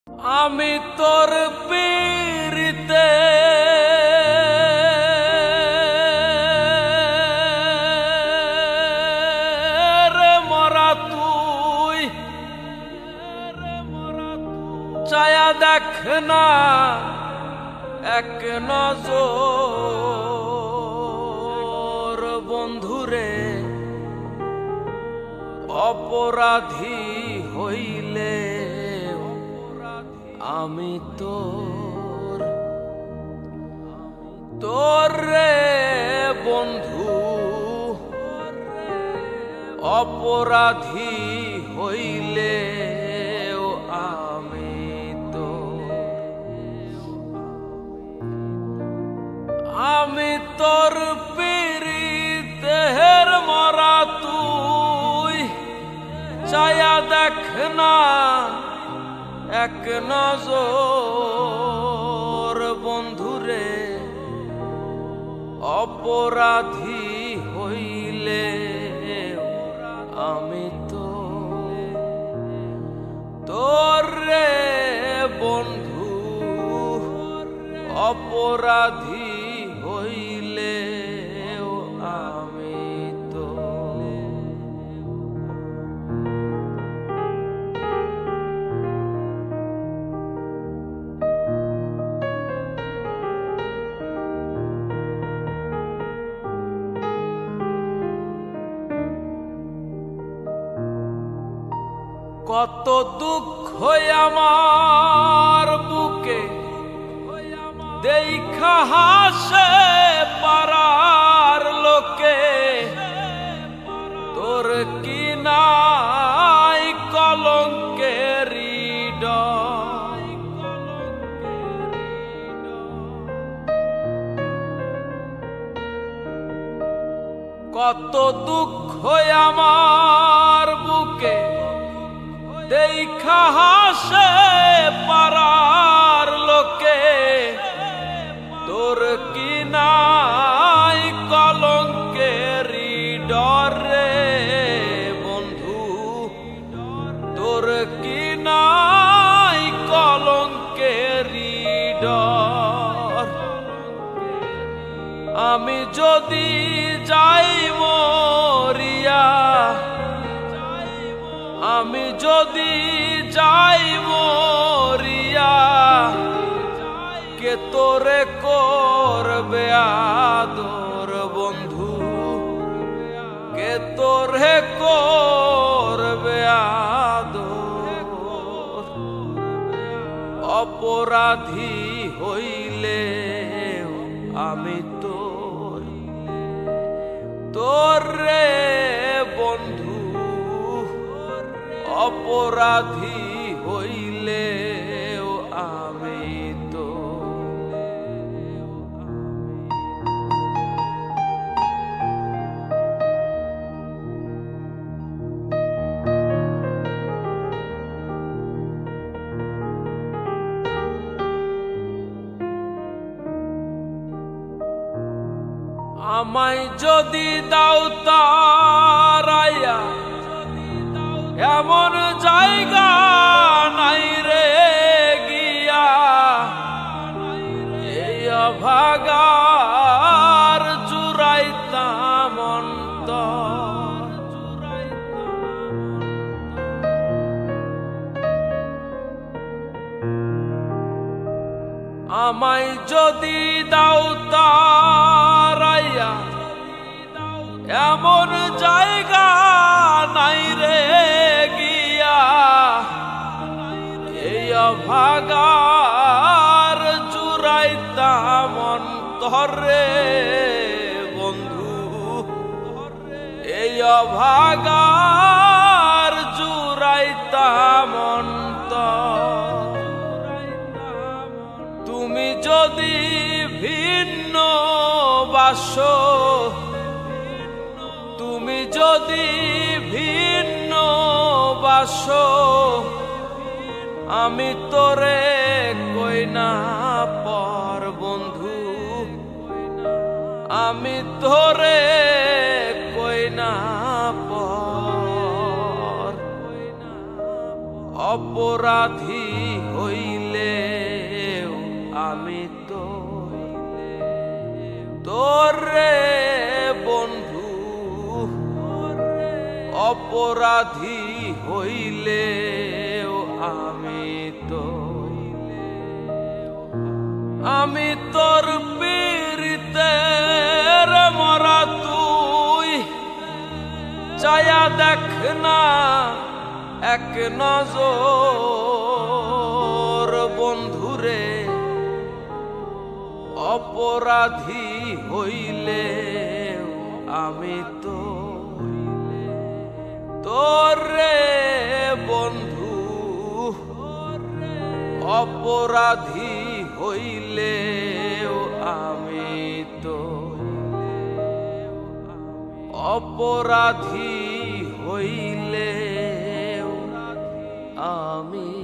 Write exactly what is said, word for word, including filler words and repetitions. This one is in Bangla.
আমি তোর পীড়িতে রে মরা তুই চায়া দেখ না এক নজর বন্ধুরে অপরাধী হইলে আমি তোর তোর রে বন্ধু অপরাধী হইলে আমি তোর আমি তোর পীড়িতের মরা তুই চায়া দেখ না এক নজর বন্ধুরে অপরাধী হইলে আমি তো তোর রে বন্ধু অপরাধী হইলে আমি তো কত দুঃখ আমার বুকে দেখা হাসে পারার লোকে তোর কি নাই কলঙ্কের ডর কত দুঃখ আমার বুকে দেখা হাসে পারার লোকে তোর কি নাই কলঙ্কের ডরে বন্ধু তোর কি নাই কলঙ্কের ডর আমি যদি যাই মরিয়া আমি যদি যাই মরিয়া কে তোরে করবে আদর বন্ধু কে তোরে করবে আদর অপরাধী হইলে আমি তোর তোর রে বন্ধু অপরাধী হইলে আমি তো আমায় যদি দাও তারাইয়া এমন জায়গা নাই রে গিয়া এই অভাগার জুড়াইতাম অন্তর আমায় যদি দাও তারাইয়া এমন জায়গা নাই রে গিয়া এই অভাগার জুড়াইতাম অন্তরে বন্ধু এই অভাগার জুড়াইতাম অন্তর তুমি যদি ভিন্ন বাস তুমি যদি ভিন্ন বাস আমি তোরে কই না পর বন্ধু আমি তোরে কই না পর অপরাধী হই অপরাধী হইলে আমি তো আমি তোর পীড়িতের মরা তুই চায়া দেখ না এক নজর বন্ধুরে অপরাধী হইলে আমি তো তোরে বন্ধু অপরাধী হইলে আমি তো অপরাধী হইলে আমি